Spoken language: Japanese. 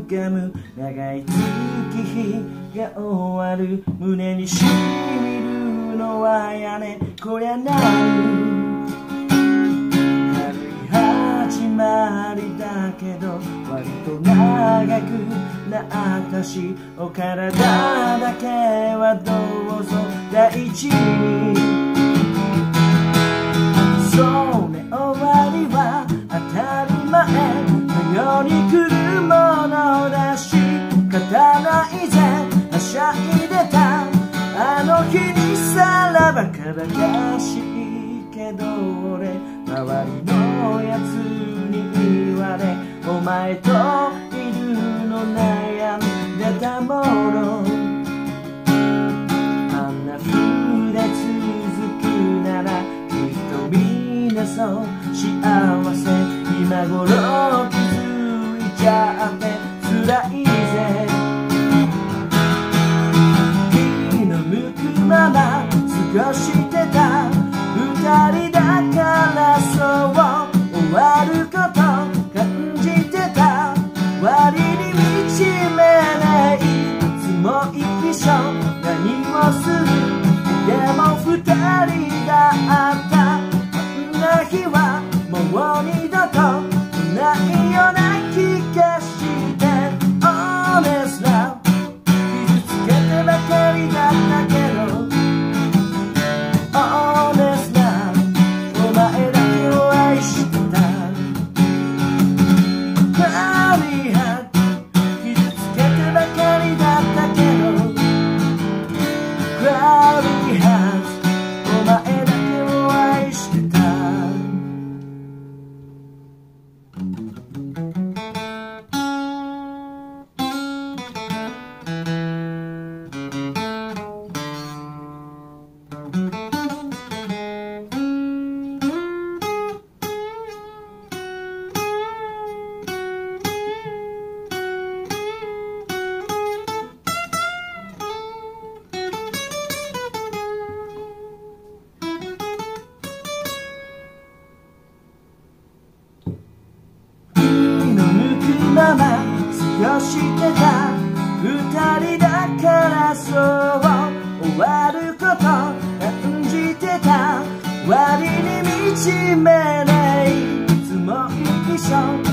かむ長い月日が終わる胸にしみるのはやねこりゃ何軽い始まりだけど割と長くなったしお体だけはどうぞ大事にそうね終わりは当たり前のように来るものだし刀以前はしゃいでたあの日にさらばからかしいけど俺周りのやつに言われお前といるの悩んでたものあんな風で続くならきっとみんなそう幸せ今頃気づいちゃって辛いぜ気の向くまま過ごしてた二人だからそう終わること感じてた割に満ち目ないいつも一緒何をするでも二人だったこんな日はもう二度とないような気がしてHonest love 傷つけてばかりだったけどHonest love お前だけを愛してた Cloudy heart 傷つけてばかりだったけど Cloudy heart お前だけを愛してたまま過ごしてた二人だからそう終わること感じてた割に満ち目ないいつも一緒